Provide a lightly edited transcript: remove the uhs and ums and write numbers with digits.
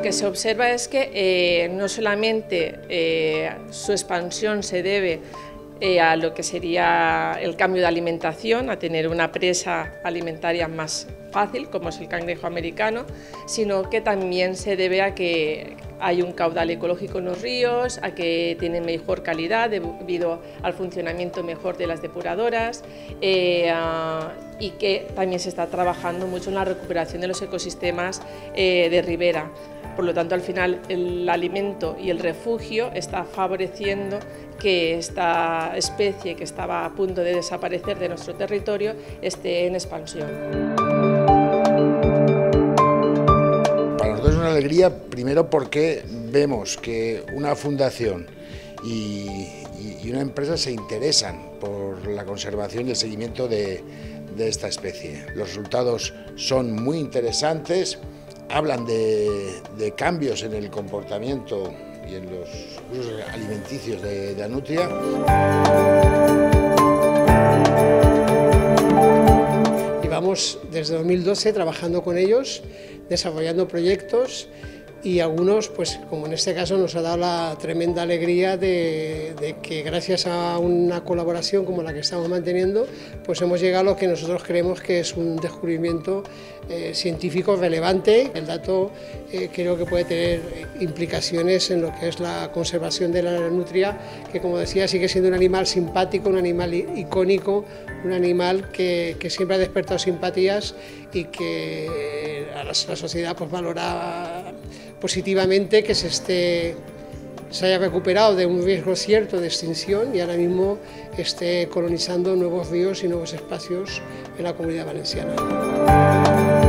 que se observa es que no solamente su expansión se debe a lo que sería el cambio de alimentación, a tener una presa alimentaria más fácil, como es el cangrejo americano, sino que también se debe a que hay un caudal ecológico en los ríos, a que tienen mejor calidad debido al funcionamiento mejor de las depuradoras y que también se está trabajando mucho en la recuperación de los ecosistemas de ribera. Por lo tanto, al final, el alimento y el refugio está favoreciendo que esta especie que estaba a punto de desaparecer de nuestro territorio esté en expansión. Para nosotros es una alegría, primero porque vemos que una fundación y una empresa se interesan por la conservación y el seguimiento de esta especie. Los resultados son muy interesantes. Hablan de cambios en el comportamiento y en los usos alimenticios de la nutria. Llevamos desde 2012 trabajando con ellos, desarrollando proyectos y algunos, pues como en este caso, nos ha dado la tremenda alegría de que gracias a una colaboración como la que estamos manteniendo, pues hemos llegado a lo que nosotros creemos que es un descubrimiento científico relevante. El dato creo que puede tener implicaciones en lo que es la conservación de la nutria, que como decía sigue siendo un animal simpático, un animal icónico, un animal que siempre ha despertado simpatías y que la sociedad pues valora positivamente que se haya recuperado de un riesgo cierto de extinción y ahora mismo esté colonizando nuevos ríos y nuevos espacios en la Comunidad Valenciana.